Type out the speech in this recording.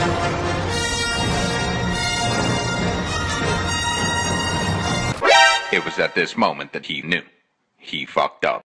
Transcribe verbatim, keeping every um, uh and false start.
It was at this moment that he knew. He fucked up.